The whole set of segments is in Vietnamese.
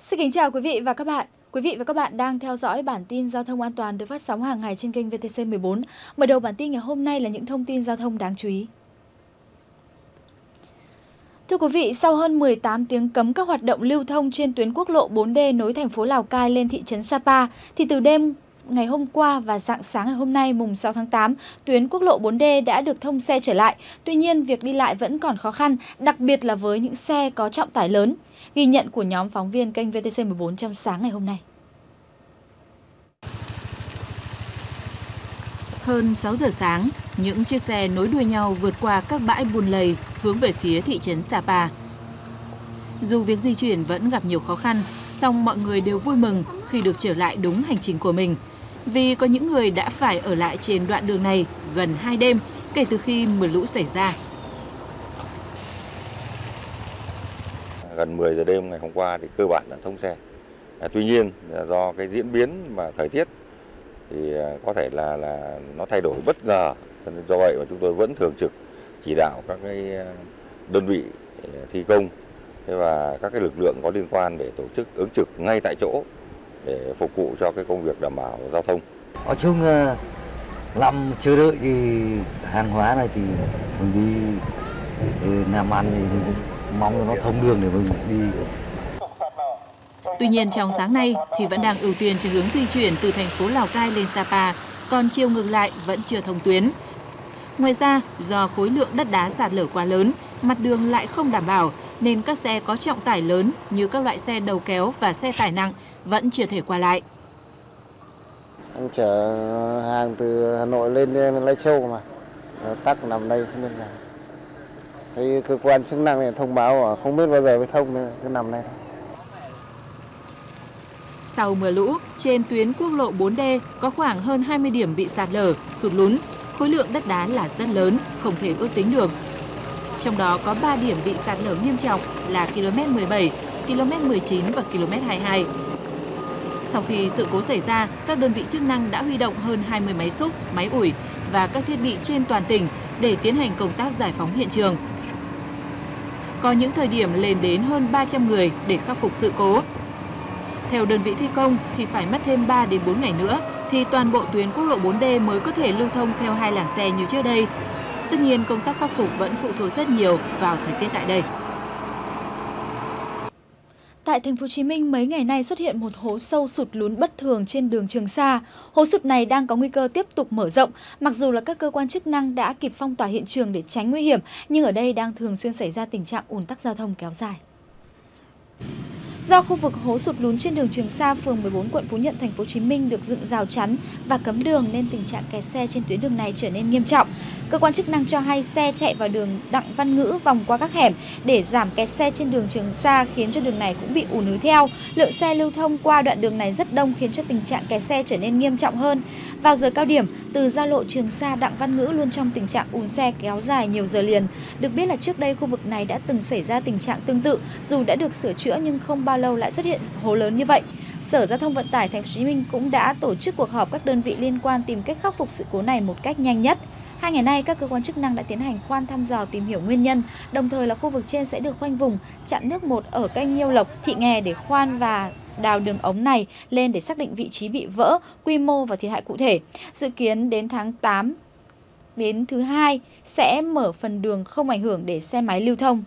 Xin kính chào quý vị và các bạn. Quý vị và các bạn đang theo dõi bản tin giao thông an toàn được phát sóng hàng ngày trên kênh VTC14. Mở đầu bản tin ngày hôm nay là những thông tin giao thông đáng chú ý. Thưa quý vị, sau hơn 18 tiếng cấm các hoạt động lưu thông trên tuyến quốc lộ 4D nối thành phố Lào Cai lên thị trấn Sapa, thì từ đêm ngày hôm qua và rạng sáng ngày hôm nay mùng 6 tháng 8, tuyến quốc lộ 4D đã được thông xe trở lại. Tuy nhiên, việc đi lại vẫn còn khó khăn, đặc biệt là với những xe có trọng tải lớn. Ghi nhận của nhóm phóng viên kênh VTC14 trong sáng ngày hôm nay. Hơn 6 giờ sáng, những chiếc xe nối đuôi nhau vượt qua các bãi bùn lầy hướng về phía thị trấn Sapa. Dù việc di chuyển vẫn gặp nhiều khó khăn, song mọi người đều vui mừng khi được trở lại đúng hành trình của mình. Vì có những người đã phải ở lại trên đoạn đường này gần 2 đêm kể từ khi mưa lũ xảy ra. Gần 10 giờ đêm ngày hôm qua thì cơ bản là thông xe. Tuy nhiên do cái diễn biến mà thời tiết thì có thể là nó thay đổi bất ngờ, do vậy mà chúng tôi vẫn thường trực chỉ đạo các cái đơn vị thi công và các cái lực lượng có liên quan để tổ chức ứng trực ngay tại chỗ để phục vụ cho cái công việc đảm bảo giao thông. Nói chung làm chờ đợi thì hàng hóa này thì mình đi làm ăn thì mình mong nó thông đường để mình đi. Tuy nhiên trong sáng nay thì vẫn đang ưu tiên cho hướng di chuyển từ thành phố Lào Cai lên Sapa, còn chiều ngược lại vẫn chưa thông tuyến. Ngoài ra, do khối lượng đất đá sạt lở quá lớn, mặt đường lại không đảm bảo nên các xe có trọng tải lớn như các loại xe đầu kéo và xe tải nặng vẫn chưa thể qua lại. Anh chở hàng từ Hà Nội lên Lai Châu mà tắc nằm đây không biết là. Thấy cơ quan chức năng này thông báo không biết bao giờ mới thông nên cứ nằm đây. Sau mưa lũ, trên tuyến quốc lộ 4D có khoảng hơn 20 điểm bị sạt lở, sụt lún. Khối lượng đất đá là rất lớn, không thể ước tính được. Trong đó có 3 điểm bị sạt lở nghiêm trọng là km 17, km 19 và km 22. Sau khi sự cố xảy ra, các đơn vị chức năng đã huy động hơn 20 máy xúc, máy ủi và các thiết bị trên toàn tỉnh để tiến hành công tác giải phóng hiện trường. Có những thời điểm lên đến hơn 300 người để khắc phục sự cố. Theo đơn vị thi công thì phải mất thêm 3 đến 4 ngày nữa thì toàn bộ tuyến quốc lộ 4D mới có thể lưu thông theo 2 làn xe như trước đây. Tất nhiên công tác khắc phục vẫn phụ thuộc rất nhiều vào thời tiết tại đây. Tại thành phố Hồ Chí Minh mấy ngày nay xuất hiện một hố sâu sụt lún bất thường trên đường Trường Sa. Hố sụt này đang có nguy cơ tiếp tục mở rộng, mặc dù là các cơ quan chức năng đã kịp phong tỏa hiện trường để tránh nguy hiểm, nhưng ở đây đang thường xuyên xảy ra tình trạng ùn tắc giao thông kéo dài. Do khu vực hố sụt lún trên đường Trường Sa, phường 14, quận Phú Nhuận, thành phố Hồ Chí Minh được dựng rào chắn và cấm đường nên tình trạng kẹt xe trên tuyến đường này trở nên nghiêm trọng. Cơ quan chức năng cho hay xe chạy vào đường Đặng Văn Ngữ vòng qua các hẻm để giảm kẹt xe trên đường Trường Sa, khiến cho đường này cũng bị ùn ứ theo. Lượng xe lưu thông qua đoạn đường này rất đông khiến cho tình trạng kẹt xe trở nên nghiêm trọng hơn. Vào giờ cao điểm, từ giao lộ Trường Sa Đặng Văn Ngữ luôn trong tình trạng ùn xe kéo dài nhiều giờ liền. Được biết là trước đây khu vực này đã từng xảy ra tình trạng tương tự, dù đã được sửa chữa nhưng không bao lâu lại xuất hiện hố lớn như vậy. Sở Giao thông Vận tải Thành phố Hồ Chí Minh cũng đã tổ chức cuộc họp các đơn vị liên quan tìm cách khắc phục sự cố này một cách nhanh nhất. 2 ngày nay, các cơ quan chức năng đã tiến hành khoan thăm dò tìm hiểu nguyên nhân, đồng thời là khu vực trên sẽ được khoanh vùng, chặn nước một ở kênh Nhiêu Lộc, Thị Nghè để khoan và đào đường ống này lên để xác định vị trí bị vỡ, quy mô và thiệt hại cụ thể. Dự kiến đến tháng 8 đến thứ Hai sẽ mở phần đường không ảnh hưởng để xe máy lưu thông.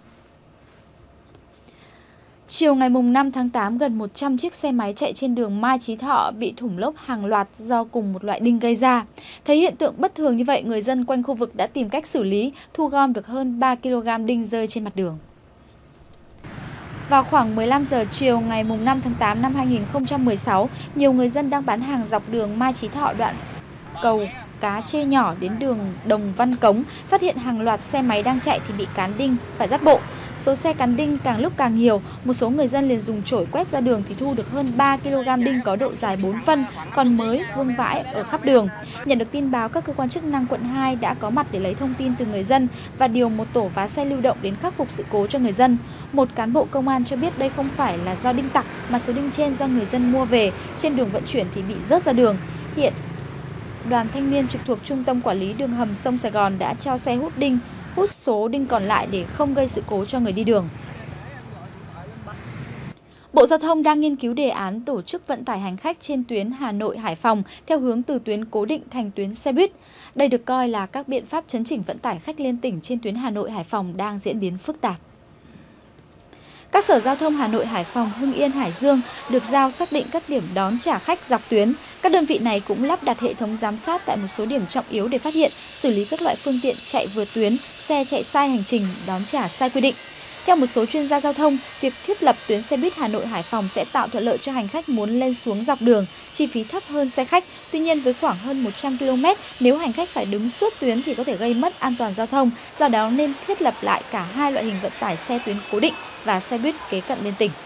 Chiều ngày 5 tháng 8, gần 100 chiếc xe máy chạy trên đường Mai Chí Thọ bị thủng lốp hàng loạt do cùng một loại đinh gây ra. Thấy hiện tượng bất thường như vậy, người dân quanh khu vực đã tìm cách xử lý, thu gom được hơn 3 kg đinh rơi trên mặt đường. Vào khoảng 15 giờ chiều ngày 5 tháng 8 năm 2016, nhiều người dân đang bán hàng dọc đường Mai Chí Thọ đoạn cầu Cá Chê Nhỏ đến đường Đồng Văn Cống, phát hiện hàng loạt xe máy đang chạy thì bị cán đinh phải dắt bộ. Số xe cán đinh càng lúc càng nhiều, một số người dân liền dùng chổi quét ra đường thì thu được hơn 3 kg đinh có độ dài 4 phân, còn mới vương vãi ở khắp đường. Nhận được tin báo, các cơ quan chức năng quận 2 đã có mặt để lấy thông tin từ người dân và điều một tổ vá xe lưu động đến khắc phục sự cố cho người dân. Một cán bộ công an cho biết đây không phải là do đinh tặc mà số đinh trên do người dân mua về, trên đường vận chuyển thì bị rớt ra đường. Hiện đoàn thanh niên trực thuộc Trung tâm Quản lý Đường hầm sông Sài Gòn đã cho xe hút số đinh còn lại để không gây sự cố cho người đi đường. Bộ Giao thông đang nghiên cứu đề án tổ chức vận tải hành khách trên tuyến Hà Nội - Hải Phòng theo hướng từ tuyến cố định thành tuyến xe buýt. Đây được coi là các biện pháp chấn chỉnh vận tải khách liên tỉnh trên tuyến Hà Nội - Hải Phòng đang diễn biến phức tạp. Các sở giao thông Hà Nội, Hải Phòng, Hưng Yên, Hải Dương được giao xác định các điểm đón trả khách dọc tuyến. Các đơn vị này cũng lắp đặt hệ thống giám sát tại một số điểm trọng yếu để phát hiện, xử lý các loại phương tiện chạy vượt tuyến, xe chạy sai hành trình, đón trả sai quy định. Theo một số chuyên gia giao thông, việc thiết lập tuyến xe buýt Hà Nội - Hải Phòng sẽ tạo thuận lợi cho hành khách muốn lên xuống dọc đường, chi phí thấp hơn xe khách. Tuy nhiên, với khoảng hơn 100 km, nếu hành khách phải đứng suốt tuyến thì có thể gây mất an toàn giao thông. Do đó nên thiết lập lại cả hai loại hình vận tải xe tuyến cố định và xe buýt kế cận liên tỉnh.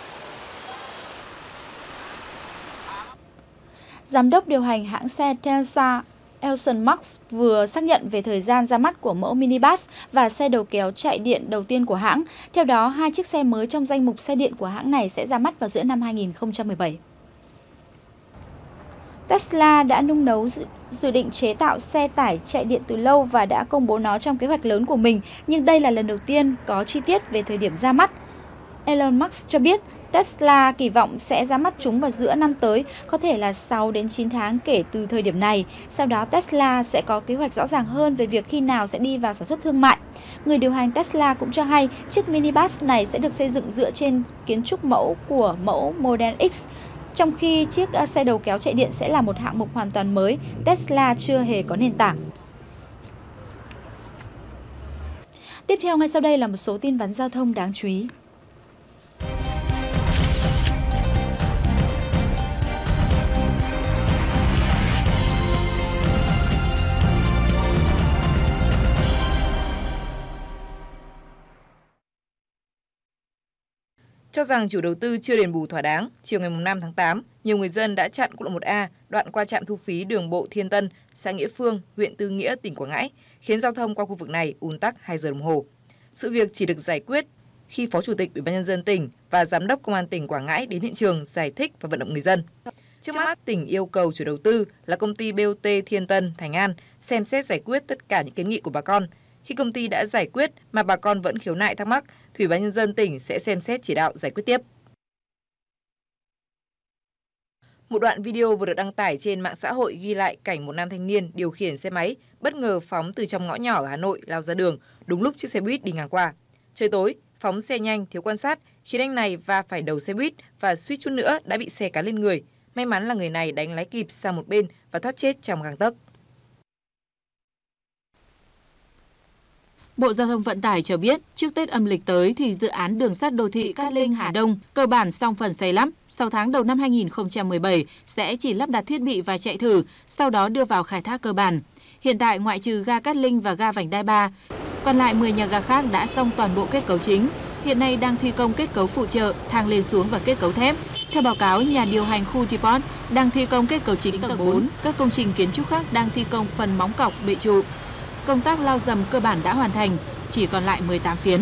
Giám đốc điều hành hãng xe Tesla Elon Musk vừa xác nhận về thời gian ra mắt của mẫu minibus và xe đầu kéo chạy điện đầu tiên của hãng. Theo đó, hai chiếc xe mới trong danh mục xe điện của hãng này sẽ ra mắt vào giữa năm 2017. Tesla đã nung nấu dự định chế tạo xe tải chạy điện từ lâu và đã công bố nó trong kế hoạch lớn của mình, nhưng đây là lần đầu tiên có chi tiết về thời điểm ra mắt. Elon Musk cho biết Tesla kỳ vọng sẽ ra mắt chúng vào giữa năm tới, có thể là 6 đến 9 tháng kể từ thời điểm này. Sau đó Tesla sẽ có kế hoạch rõ ràng hơn về việc khi nào sẽ đi vào sản xuất thương mại. Người điều hành Tesla cũng cho hay chiếc minibus này sẽ được xây dựng dựa trên kiến trúc mẫu của mẫu Model X. Trong khi chiếc xe đầu kéo chạy điện sẽ là một hạng mục hoàn toàn mới, Tesla chưa hề có nền tảng. Tiếp theo ngay sau đây là một số tin vắn giao thông đáng chú ý. Cho rằng chủ đầu tư chưa đền bù thỏa đáng, chiều ngày 5 tháng 8, nhiều người dân đã chặn quốc lộ 1A đoạn qua trạm thu phí đường bộ Thiên Tân, xã Nghĩa Phương, huyện Tư Nghĩa, tỉnh Quảng Ngãi, khiến giao thông qua khu vực này ùn tắc 2 giờ đồng hồ. Sự việc chỉ được giải quyết khi Phó Chủ tịch Ủy ban nhân dân tỉnh và Giám đốc Công an tỉnh Quảng Ngãi đến hiện trường giải thích và vận động người dân. Trước mắt, tỉnh yêu cầu chủ đầu tư là công ty BOT Thiên Tân, Thành An xem xét giải quyết tất cả những kiến nghị của bà con. Khi công ty đã giải quyết mà bà con vẫn khiếu nại thắc mắc, Ủy ban nhân dân tỉnh sẽ xem xét chỉ đạo giải quyết tiếp. Một đoạn video vừa được đăng tải trên mạng xã hội ghi lại cảnh một nam thanh niên điều khiển xe máy bất ngờ phóng từ trong ngõ nhỏ ở Hà Nội lao ra đường đúng lúc chiếc xe buýt đi ngang qua. Trời tối, phóng xe nhanh thiếu quan sát khiến anh này va phải đầu xe buýt và suýt chút nữa đã bị xe cán lên người. May mắn là người này đánh lái kịp sang một bên và thoát chết trong gang tấc. Bộ Giao thông Vận tải cho biết, trước Tết âm lịch tới thì dự án đường sắt đô thị Cát Linh - Hà Đông cơ bản xong phần xây lắp. 6 tháng đầu năm 2017 sẽ chỉ lắp đặt thiết bị và chạy thử, sau đó đưa vào khai thác cơ bản. Hiện tại ngoại trừ ga Cát Linh và ga Vành Đai 3, còn lại 10 nhà ga khác đã xong toàn bộ kết cấu chính. Hiện nay đang thi công kết cấu phụ trợ, thang lên xuống và kết cấu thép. Theo báo cáo, nhà điều hành khu Depot đang thi công kết cấu chính tầng 4, các công trình kiến trúc khác đang thi công phần móng cọc, bệ trụ. Công tác lau dầm cơ bản đã hoàn thành, chỉ còn lại 18 phiến.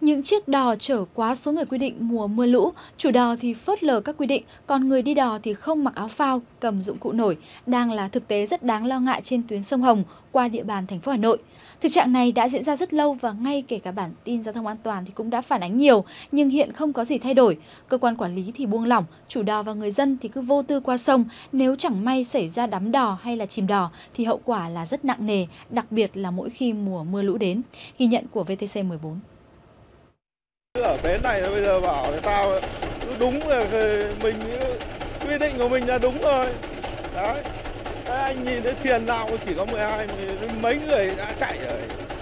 Những chiếc đò chở quá số người quy định mùa mưa lũ, chủ đò thì phớt lờ các quy định, còn người đi đò thì không mặc áo phao, cầm dụng cụ nổi, đang là thực tế rất đáng lo ngại trên tuyến sông Hồng qua địa bàn thành phố Hà Nội. Thực trạng này đã diễn ra rất lâu và ngay kể cả bản tin giao thông an toàn thì cũng đã phản ánh nhiều, nhưng hiện không có gì thay đổi. Cơ quan quản lý thì buông lỏng, chủ đò và người dân thì cứ vô tư qua sông. Nếu chẳng may xảy ra đắm đò hay là chìm đò thì hậu quả là rất nặng nề, đặc biệt là mỗi khi mùa mưa lũ đến. Ghi nhận của VTC 14. Ở bến này bây giờ bảo người ta cứ đúng là mình quy định của mình là đúng rồi. Đấy. Anh nhìn thấy thuyền nào chỉ có 12, mấy người đã chạy rồi.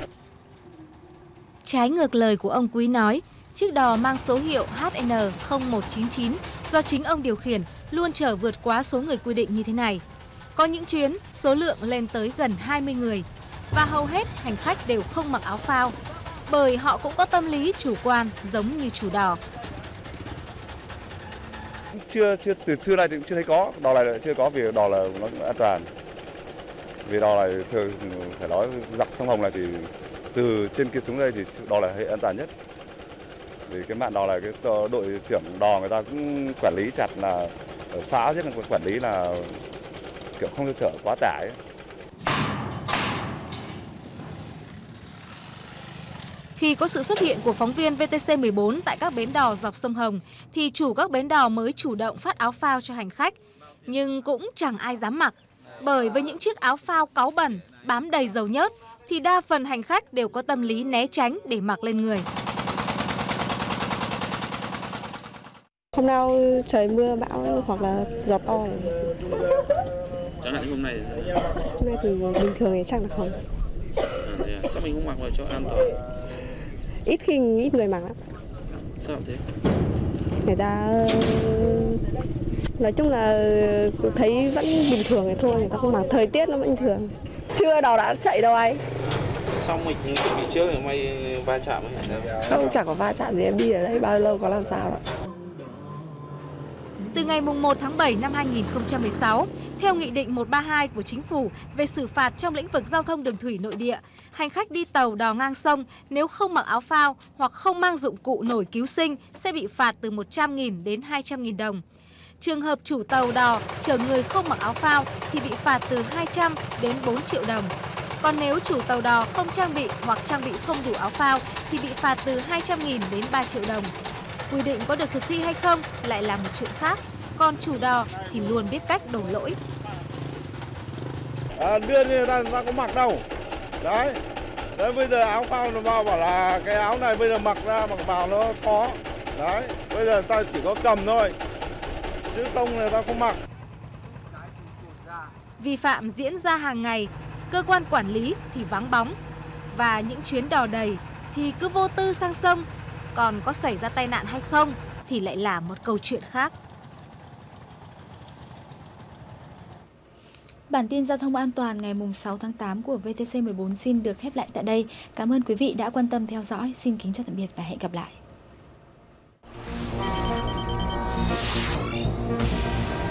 Trái ngược lời của ông Quý nói, chiếc đò mang số hiệu HN0199 do chính ông điều khiển luôn chở vượt quá số người quy định như thế này. Có những chuyến số lượng lên tới gần 20 người và hầu hết hành khách đều không mặc áo phao, bởi họ cũng có tâm lý chủ quan giống như chủ đò. Từ xưa nay thì cũng chưa thấy có, đò này chưa có vì đò là nó an toàn. Vì đò này thường phải nói dọc sông Hồng này thì từ trên kia xuống đây thì đò là hệ an toàn nhất. Vì cái mạn đò này cái đội trưởng đò người ta cũng quản lý chặt, là ở xã nhất là quản lý là kiểu không cho chở quá tải. Khi có sự xuất hiện của phóng viên VTC 14 tại các bến đò dọc sông Hồng, thì chủ các bến đò mới chủ động phát áo phao cho hành khách. Nhưng cũng chẳng ai dám mặc, bởi với những chiếc áo phao cáu bẩn, bám đầy dầu nhớt, thì đa phần hành khách đều có tâm lý né tránh để mặc lên người. Hôm nào trời mưa bão hoặc là gió to. Chẳng hạn hôm nay thì bình thường thì chắc là không. Sao mình không mặc vào cho an toàn? Ít người mặc lắm. Sao thế? Người ta nói chung là thấy vẫn bình thường này thôi, người ta không mặc, thời tiết nó vẫn bình thường. Chưa đò đã chạy đâu anh. Xong mình chuẩn bị trước thì may va chạm hay sao? Không, chẳng có va chạm gì, em đi ở đây bao lâu có làm sao ạ. Từ ngày 1 tháng 7 năm 2016, theo Nghị định 132 của Chính phủ về xử phạt trong lĩnh vực giao thông đường thủy nội địa, hành khách đi tàu đò ngang sông nếu không mặc áo phao hoặc không mang dụng cụ nổi cứu sinh sẽ bị phạt từ 100.000 đến 200.000 đồng. Trường hợp chủ tàu đò chở người không mặc áo phao thì bị phạt từ 200 đến 4 triệu đồng. Còn nếu chủ tàu đò không trang bị hoặc trang bị không đủ áo phao thì bị phạt từ 200.000 đến 3 triệu đồng. Quy định có được thực thi hay không lại là một chuyện khác, còn chủ đò thì luôn biết cách đổ lỗi. Đưa người ta có mặc đâu. Đấy, bây giờ áo phao nó vào bảo là cái áo này bây giờ mặc ra mặc vào nó khó. Đấy, bây giờ ta chỉ có cầm thôi, chứ không người ta không mặc. Vi phạm diễn ra hàng ngày, cơ quan quản lý thì vắng bóng, và những chuyến đò đầy thì cứ vô tư sang sông, còn có xảy ra tai nạn hay không thì lại là một câu chuyện khác. Bản tin giao thông an toàn ngày 6 tháng 8 của VTC 14 xin được khép lại tại đây. Cảm ơn quý vị đã quan tâm theo dõi. Xin kính chào tạm biệt và hẹn gặp lại.